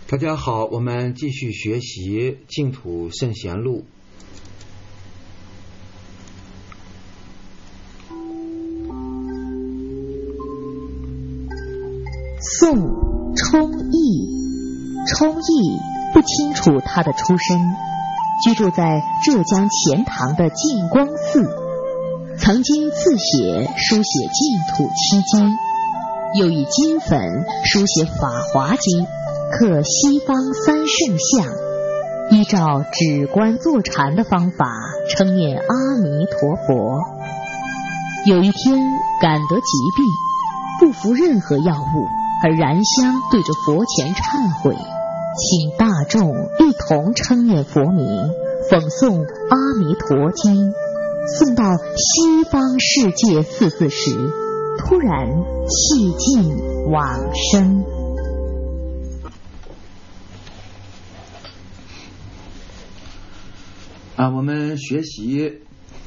大家好，我们继续学习净土圣贤录。 宋冲义，冲义不清楚他的出身，居住在浙江钱塘的净光寺，曾经自写书写净土七经，又以金粉书写法华经，刻西方三圣像，依照止观坐禅的方法称念阿弥陀佛。有一天感得疾病，不服任何药物，而燃香对着佛前忏悔，请大众一同称念佛名，讽诵阿弥陀经。诵到西方世界四字时，突然气尽往生。 我们学习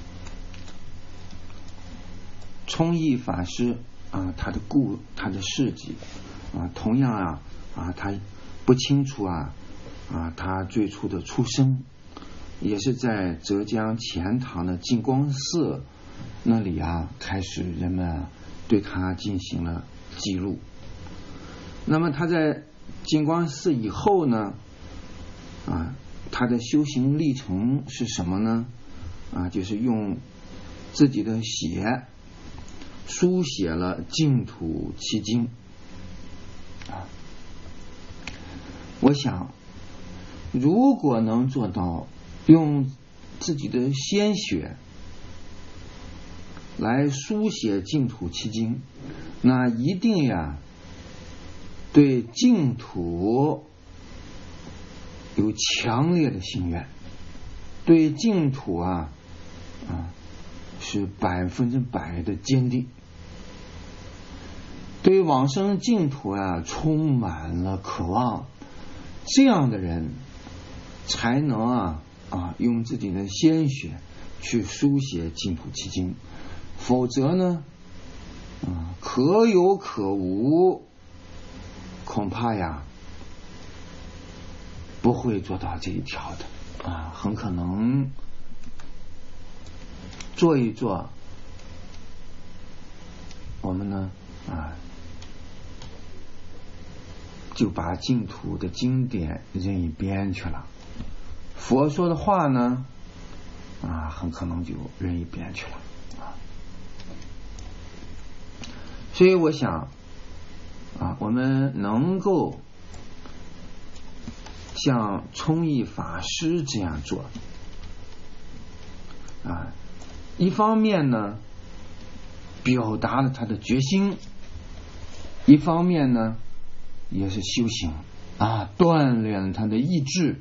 冲义法师他的事迹同样他不清楚他最初的出生，也是在浙江钱塘的净光寺那里开始人们对他进行了记录。那么他在净光寺以后呢他的修行历程是什么呢？就是用自己的血书写了净土七经。我想如果能做到用自己的鲜血来书写净土七经，那一定对净土有强烈的心愿，对净土是100%的坚定，对往生净土充满了渴望。这样的人才能用自己的鲜血去书写净土七经，否则呢可有可无，恐怕不会做到这一条的很可能做一做，我们呢就把净土的经典扔一边去了，佛说的话呢很可能就扔一边去了所以我想我们能够像冲义法师这样做一方面呢表达了他的决心，一方面呢也是修行锻炼了他的意志，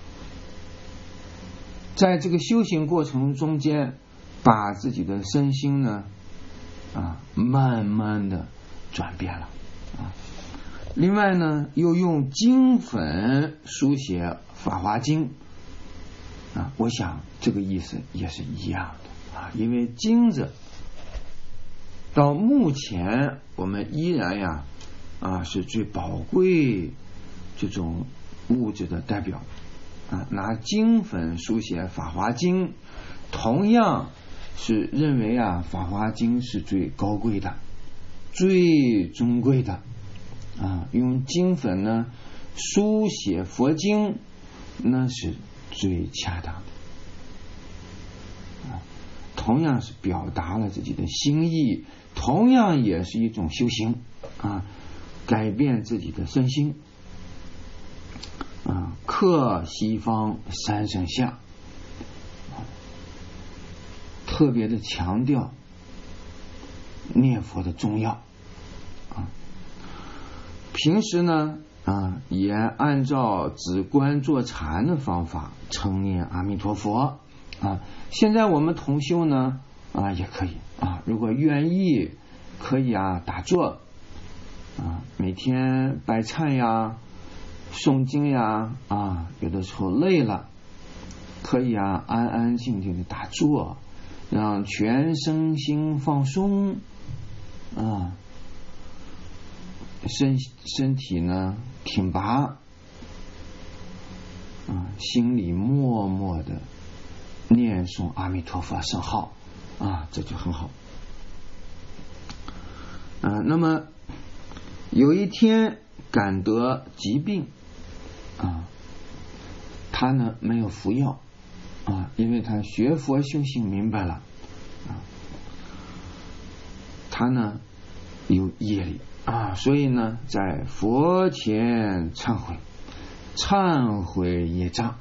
在这个修行过程中间把自己的身心呢慢慢的转变了另外呢又用金粉书写法华经我想这个意思也是一样的因为经子到目前我们依然是最宝贵这种物质的代表拿金粉书写法华经，同样是认为法华经是最高贵的最尊贵的用金粉呢书写佛经，那是最恰当的同样是表达了自己的心意，同样也是一种修行改变自己的身心刻西方三圣像，特别的强调念佛的重要平时呢也按照止观坐禅的方法称念阿弥陀佛现在我们同修呢也可以如果愿意可以打坐每天拜忏诵经有的时候累了可以安安静静的打坐，让全身心放松身体呢挺拔心里默默的念诵阿弥陀佛圣号这就很好。那么有一天感得疾病他呢没有服药因为他学佛修行明白了他呢有业力所以呢在佛前忏悔业障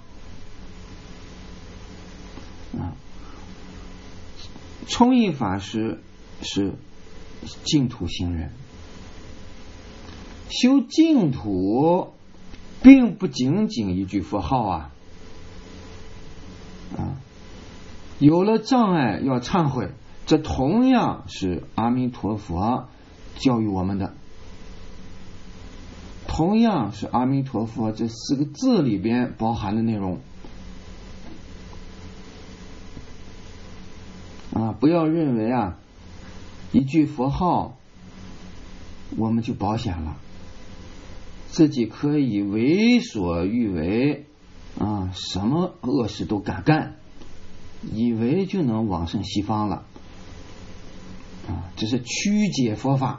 充义法师是净土行人，修净土并不仅仅一句佛号有了障碍要忏悔，这同样是阿弥陀佛教育我们的，同样是阿弥陀佛这4个字里边包含的内容不要认为一句佛号我们就保险了，自己可以为所欲为什么恶事都敢干，以为就能往生西方了这是曲解佛法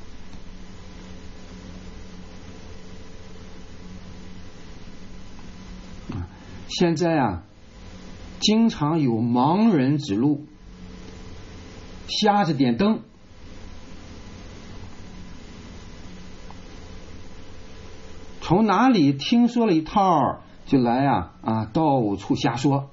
现在经常有盲人指路，瞎着点灯，从哪里听说了一套就来到处瞎说，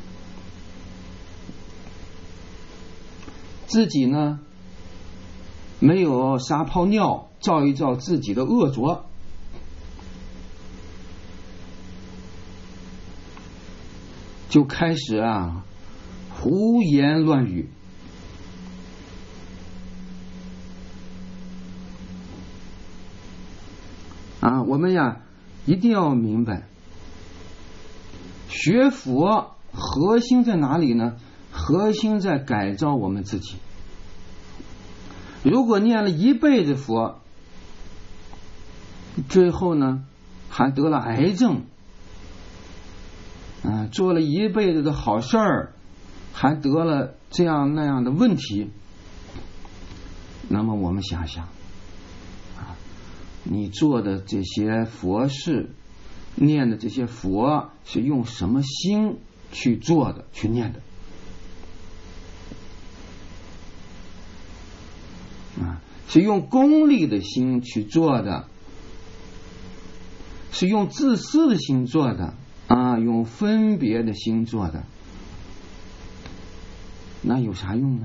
自己呢没有撒泡尿照一照自己的恶浊，就开始胡言乱语我们一定要明白，学佛核心在哪里呢？核心在改造我们自己。如果念了一辈子佛，最后呢还得了癌症做了一辈子的好事儿，还得了这样那样的问题，那么我们想想你做的这些佛事，念的这些佛是用什么心去做的，去念的是用功利的心去做的，是用自私的心做的用分别的心做的，那有啥用呢？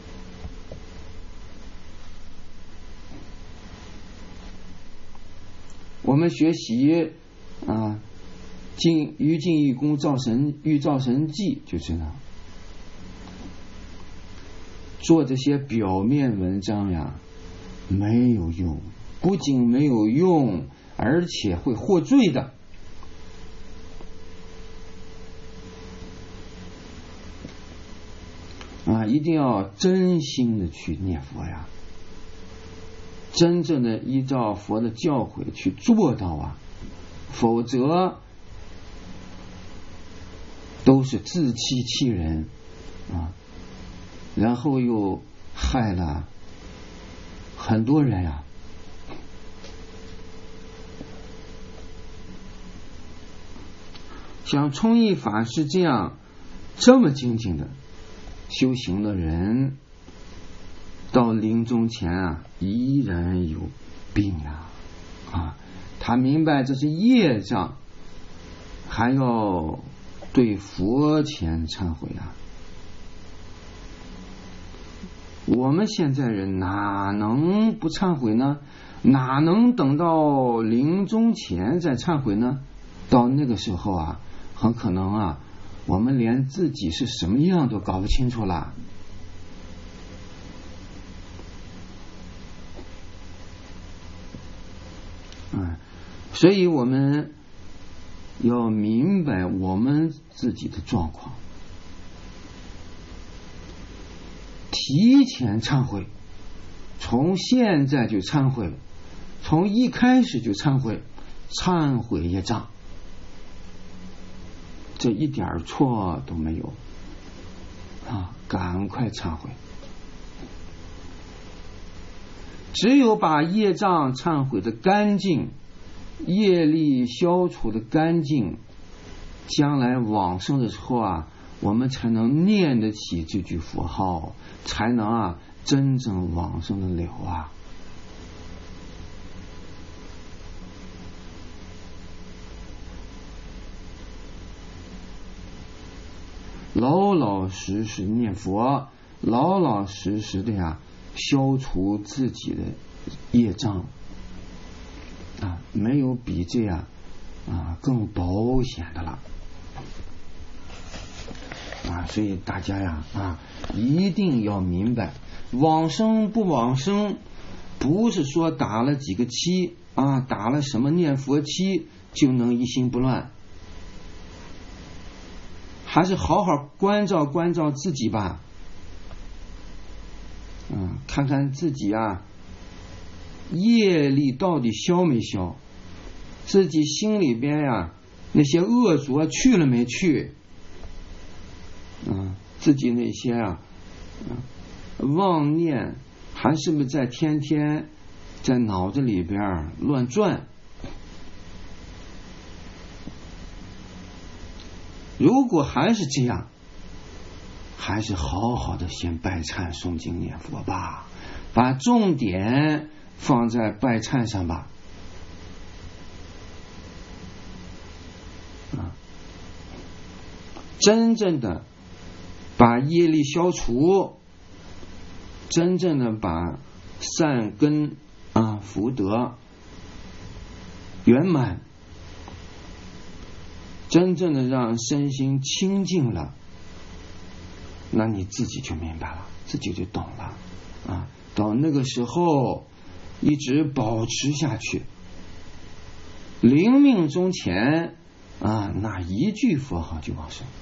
我们学习于净义功欲造神记就知道，做这些表面文章没有用，不仅没有用，而且会获罪的一定要真心的去念佛真正的依照佛的教诲去做到否则都是自欺欺人然后又害了很多人像充义法师这么精进的修行的人，到临终前依然有病他明白这是业障，还要对佛前忏悔我们现在人哪能不忏悔呢？哪能等到临终前再忏悔呢？到那个时候很可能我们连自己是什么样都搞不清楚了所以我们要明白我们自己的状况，提前忏悔，从现在就忏悔，从一开始就忏悔，忏悔业障这一点错都没有啊，赶快忏悔。只有把业障忏悔的干净，业力消除的干净，将来往生的时候啊，我们才能念得起这句佛号，才能真正往生的了啊。老老实实念佛，老老实实的消除自己的业障啊，没有比这更保险的了啊！所以大家一定要明白，往生不往生，不是说打了几个七打了什么念佛七就能一心不乱，还是好好关照关照自己吧。看看自己业力到底消没消，自己心里边那些恶浊去了没去，自己那些妄念还是不是在天天在脑子里边乱转。如果还是这样，还是好好的先拜忏诵经念佛吧，把重点放在拜忏上吧。真正的把业力消除，真正的把善根福德圆满，真正的让身心清净了，那你自己就明白了，自己就懂了到那个时候一直保持下去，临命终前那一句佛号就往生，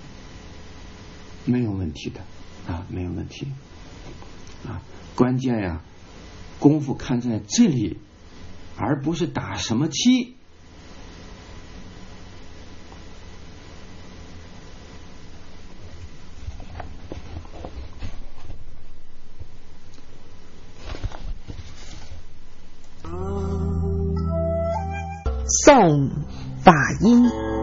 没有问题的没有问题关键功夫看在这里，而不是打什么七。 诵法音。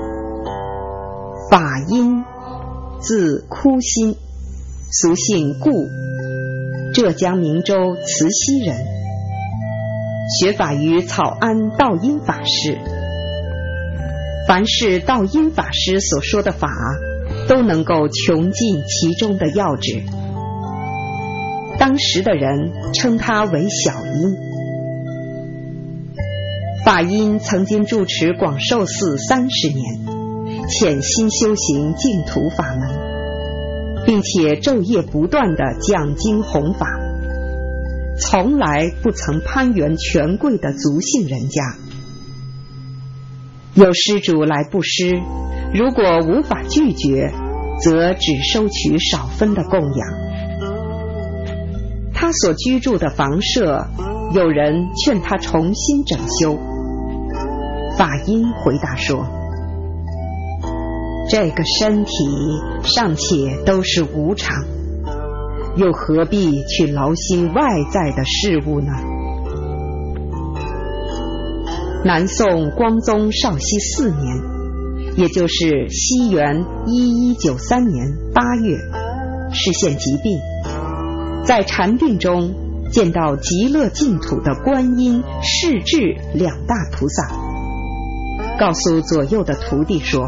法音字枯心，俗姓顾，浙江明州慈溪人，学法于草庵道因法师。凡是道因法师所说的法，都能够穷尽其中的要旨。当时的人称他为小因。法因曾经住持广寿寺30年，潜心修行净土法门，并且昼夜不断地讲经弘法，从来不曾攀援权贵的族姓人家。有施主来布施，如果无法拒绝，则只收取少分的供养。他所居住的房舍，有人劝他重新整修。法因回答说，这个身体尚且都是无常，又何必去劳心外在的事物呢？南宋光宗绍熙4年，也就是西元1193年8月，视线疾病，在禅定中见到极乐净土的观音、世智2大菩萨，告诉左右的徒弟说，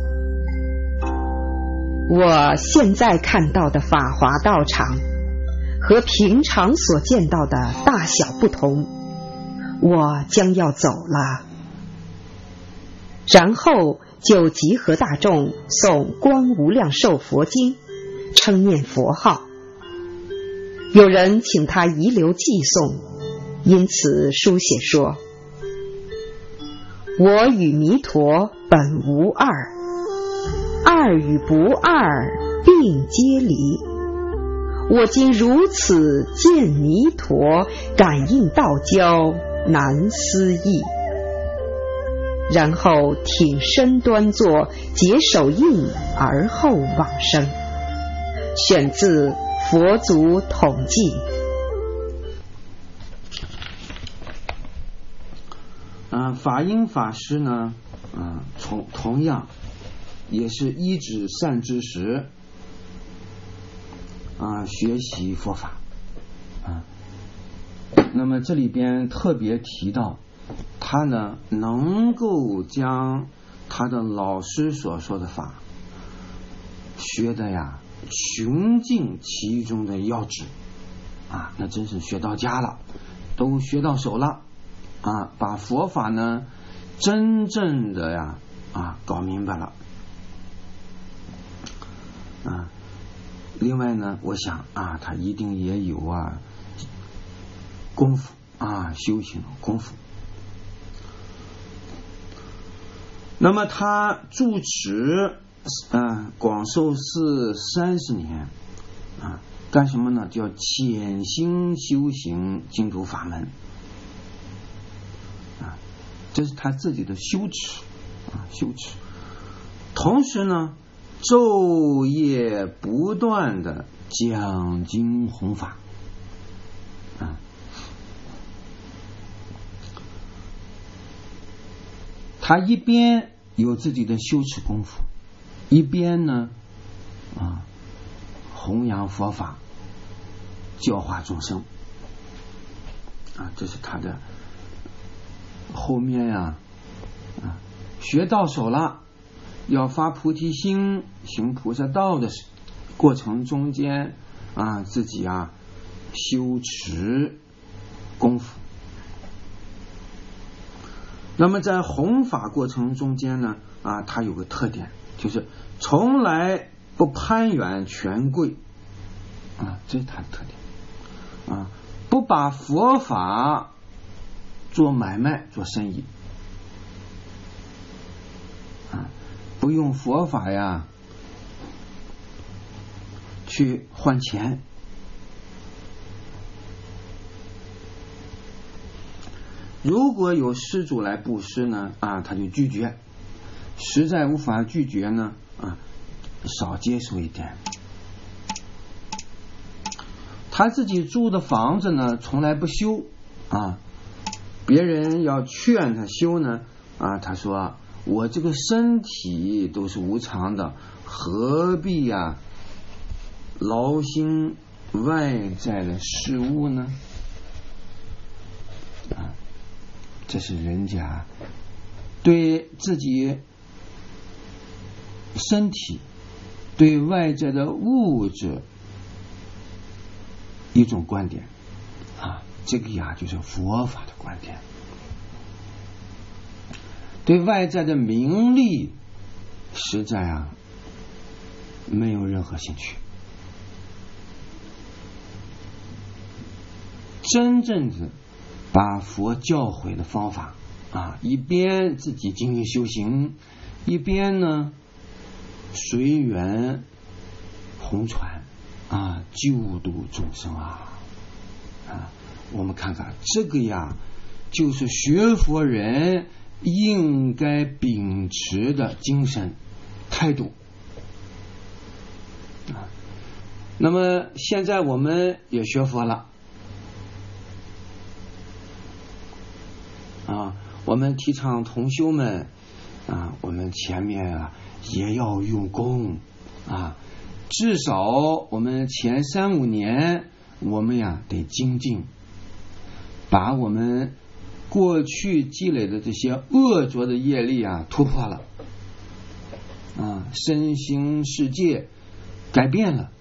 我现在看到的法华道场和平常所见到的大小不同，我将要走了。然后就集合大众诵观无量寿佛经，称念佛号。有人请他遗留寄诵，因此书写说，我与弥陀本无二，二与不二并皆离。我今如此见弥陀，感应道交难思议。 然后挺身端坐，结手印而后往生。选自《佛祖统记》。 法音法师呢，同样也是依止善知识学习佛法那么这里边特别提到，他呢能够将他的老师所说的法学的呀穷尽其中的要旨那真是学到家了，都学到手了把佛法呢真正的呀搞明白了另外呢，我想他一定也有功夫修行功夫。那么他住持广寿寺30年干什么呢？叫潜心修行净土法门这是他自己的修持同时呢昼夜不断的讲经弘法他一边有自己的修持功夫，一边呢弘扬佛法，教化众生这是他的后面学到手了，要发菩提心行菩萨道的过程中间自己修持功夫。那么在弘法过程中间呢他有个特点，就是从来不攀缘权贵这是他的特点不把佛法做买卖做生意不用佛法去换钱。如果有施主来布施呢他就拒绝，实在无法拒绝呢少接受一点。他自己住的房子呢从来不修别人要劝他修呢他说我这个身体都是无常的，何必劳心外在的事物呢这是人家对自己身体对外在的物质一种观点这个就是佛法的观点。对外在的名利实在没有任何兴趣，真正的把佛教诲的方法一边自己精进修行，一边呢随缘弘传救度众生我们看看这个就是学佛人应该秉持的精神态度那么现在我们也学佛了我们提倡同修们我们前面也要用功至少我们前3-5年我们得精进，把我们过去积累的这些恶浊的业力突破了身心世界改变了，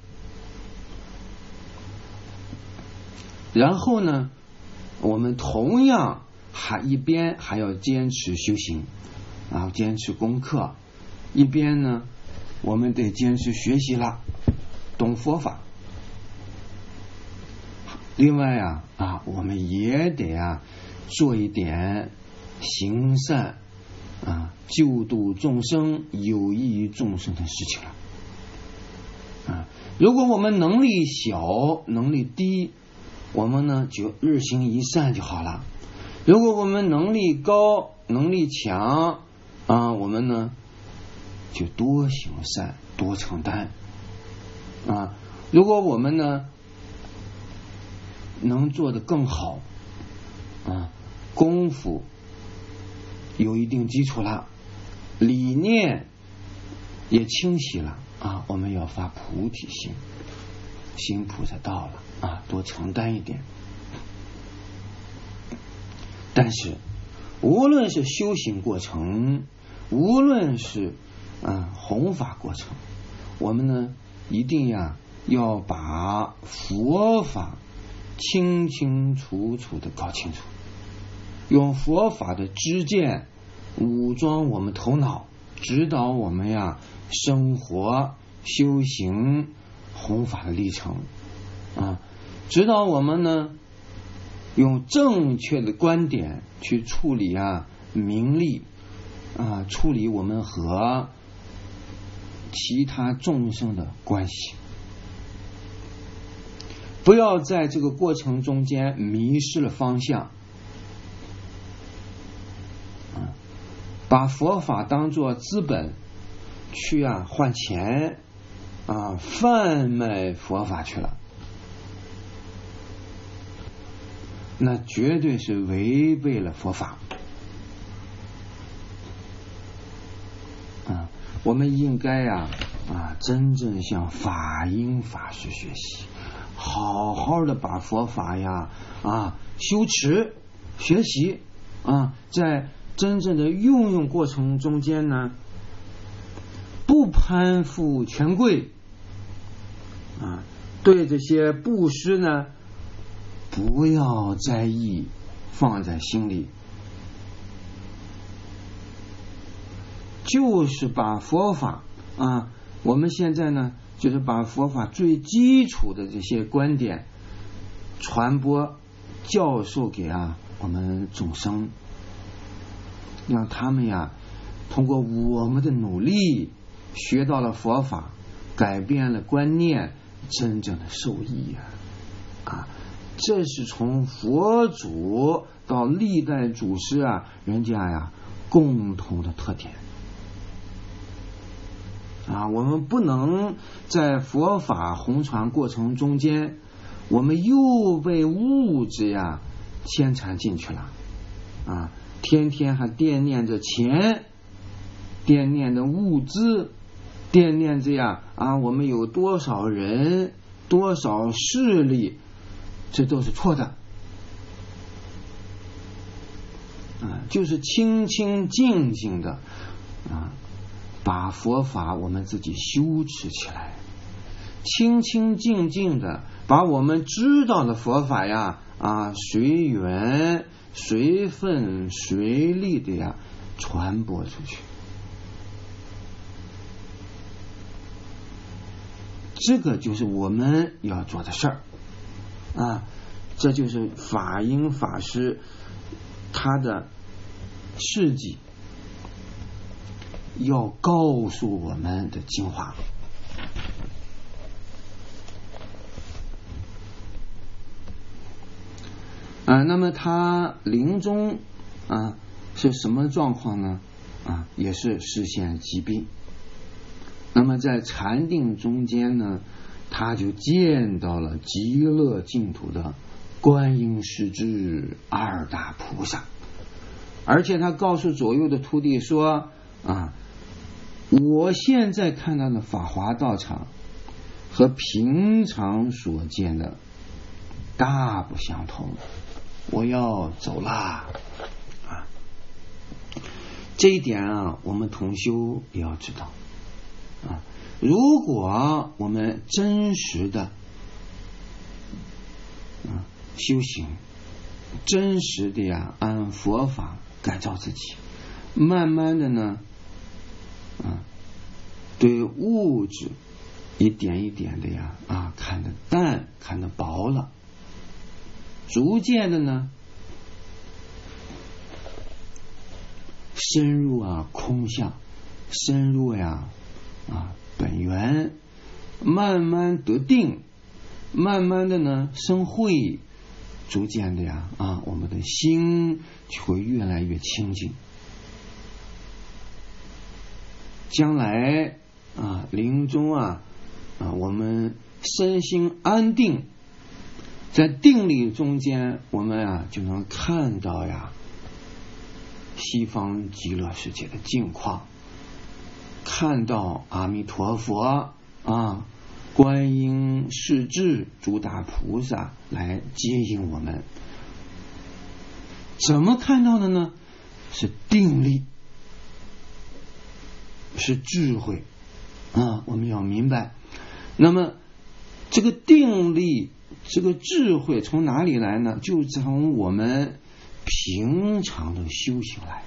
然后呢我们同样一边还要坚持修行坚持功课，一边呢我们得坚持学习了，懂佛法。另外我们也得做一点行善救度众生有益于众生的事情了如果我们能力小能力低，我们呢就日行一善就好了。如果我们能力高能力强我们呢就多行善，多承担如果我们呢能做得更好功夫有一定基础了，理念也清晰了我们要发菩提心，行菩萨道了多承担一点。但是无论是修行过程，无论是弘法过程，我们呢一定要把佛法清清楚楚的搞清楚，用佛法的知见武装我们头脑，指导我们生活修行弘法的历程指导我们呢用正确的观点去处理名利处理我们和其他众生的关系，不要在这个过程中间迷失了方向把佛法当作资本去换钱贩卖佛法去了，那绝对是违背了佛法我们应该真正向法音法师学习，好好的把佛法修持学习在真正的运用过程中间呢不攀附权贵对这些布施呢不要在意放在心里，就是把佛法我们现在呢就是把佛法最基础的这些观点传播教授给我们众生，让他们通过我们的努力学到了佛法，改变了观念，真正的受益这是从佛祖到历代祖师人家共同的特点我们不能在佛法弘传过程中间我们又被物质牵缠进去了天天还惦念着钱，惦念着物资，惦念着我们有多少人多少势力，这都是错的就是清清静静的把佛法我们自己修持起来，清清静静的把我们知道的佛法随缘随分随力的传播出去，这个就是我们要做的事儿这就是法音法师他的事迹要告诉我们的精华那么他临终是什么状况呢也是实现疾病，那么在禅定中间呢他就见到了极乐净土的观音师之二大菩萨，而且他告诉左右的徒弟说我现在看到的法华道场和平常所见的大不相同，我要走啦这一点我们同修也要知道如果我们真实的修行，真实的按佛法改造自己，慢慢的呢对物质一点一点的看得淡看得薄了，逐渐的呢深入空相，深入本源，慢慢得定，慢慢的呢生慧，逐渐的我们的心就会越来越清净将来临终我们身心安定，在定力中间，我们就能看到西方极乐世界的境况，看到阿弥陀佛观音世智诸大菩萨来接引我们。怎么看到的呢？是定力，是智慧我们要明白。那么这个定力，这个智慧从哪里来呢？就从我们平常的修行来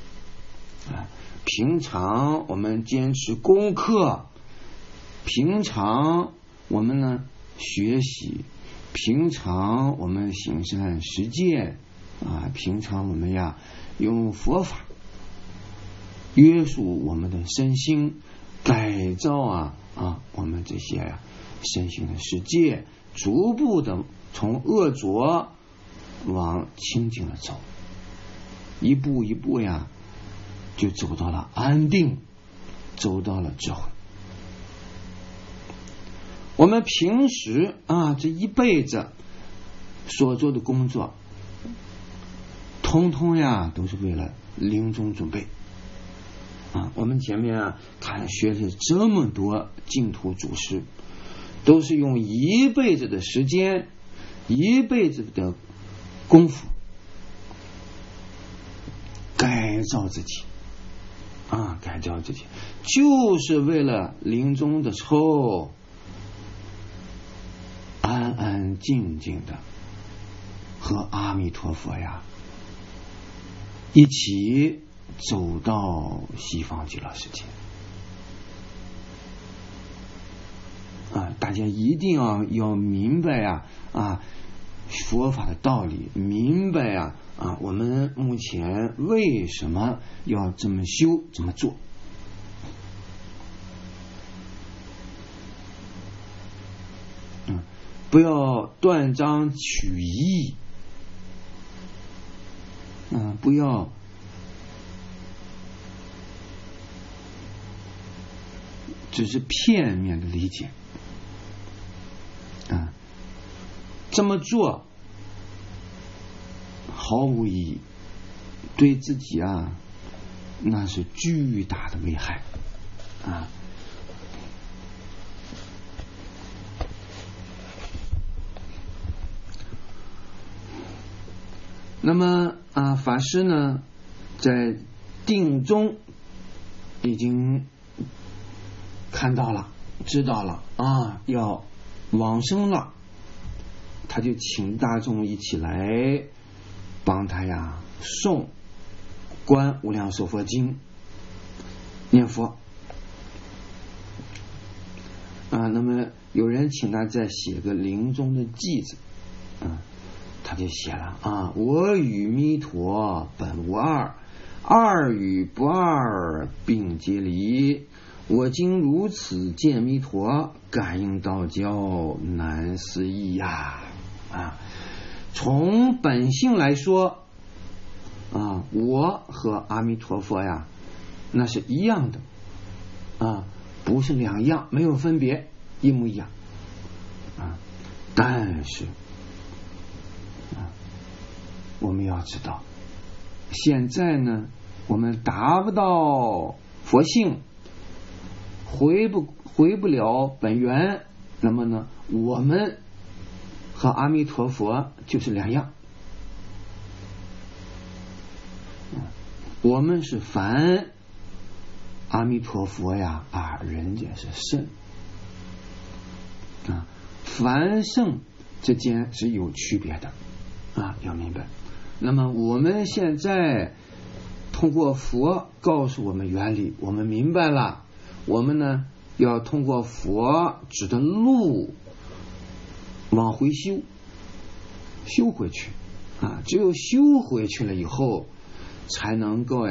平常我们坚持功课，平常我们呢学习，平常我们行善实践平常我们用佛法约束我们的身心，改造我们这些身心的世界，逐步的从恶浊往清净的走，一步一步就走到了安定，走到了智慧。我们平时这一辈子所做的工作，通通都是为了临终准备我们前面学了这么多净土祖师，都是用一辈子的时间，一辈子的功夫改造自己改造自己，就是为了临终的时候安安静静的和阿弥陀佛一起走到西方极乐世界大家一定要明白佛法的道理，明白我们目前为什么要这么修，这么做不要断章取义不要只是片面的理解这么做毫无意义，对自己那是巨大的危害那么法师呢在定中已经看到了，知道了要往生了，他就请大众一起来帮他诵观无量寿佛经，念佛那么有人请他再写个临终的偈子他就写了我与弥陀本无二，二与不二并皆离，我今如此见弥陀，感应道交难思议从本性来说我和阿弥陀佛那是一样的不是两样，没有分别，一模一样但是我们要知道，现在呢我们达不到佛性，回不了本源，那么呢我们和阿弥陀佛就是两样我们是凡，阿弥陀佛人家是圣凡圣之间是有区别的要明白。那么我们现在通过佛告诉我们原理，我们明白了，我们呢要通过佛指的路往回修回去只有修回去了以后，才能够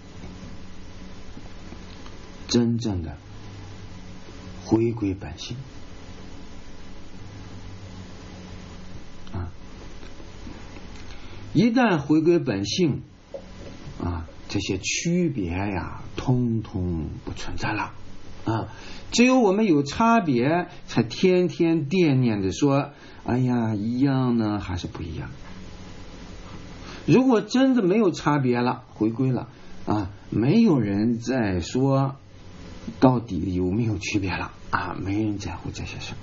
真正的回归本性一旦回归本性这些区别通通不存在了啊！只有我们有差别，才天天惦念着说，哎呀，一样呢还是不一样？如果真的没有差别了，回归了啊，没有人再说到底有没有区别了啊，没人在乎这些事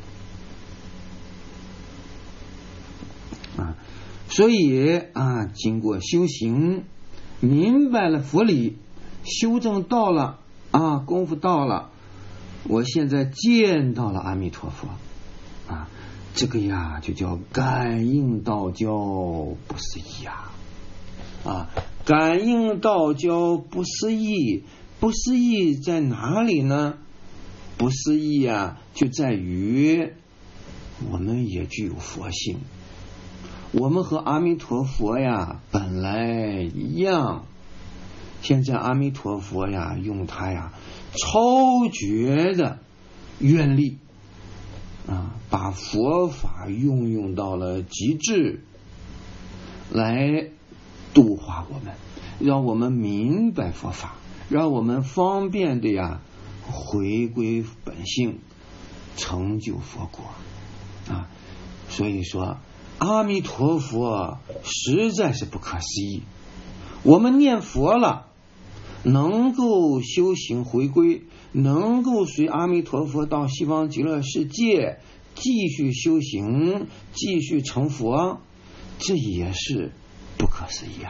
啊。所以啊，经过修行，明白了佛理，修正到了啊，功夫到了，我现在见到了阿弥陀佛啊，这个呀就叫感应道交不思议啊，感应道交不思议，不思议在哪里呢？不思议啊，就在于我们也具有佛性。我们和阿弥陀佛呀本来一样，现在阿弥陀佛呀用他呀超绝的愿力啊，把佛法运用到了极致，来度化我们，让我们明白佛法，让我们方便的呀回归本性，成就佛国啊。所以说阿弥陀佛实在是不可思议。我们念佛了，能够修行回归，能够随阿弥陀佛到西方极乐世界继续修行，继续成佛，这也是不可思议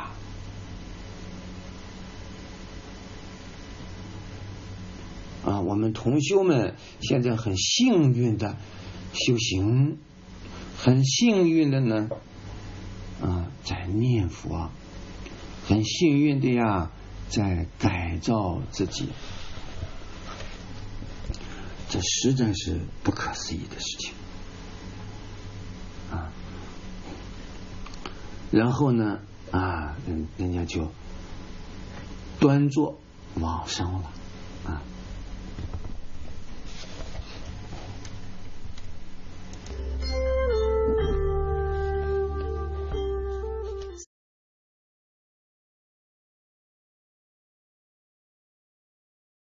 啊！我们同修们现在很幸运的修行，很幸运的呢在念佛，很幸运的呀在改造自己，这实在是不可思议的事情啊！然后呢人家就端坐往生了。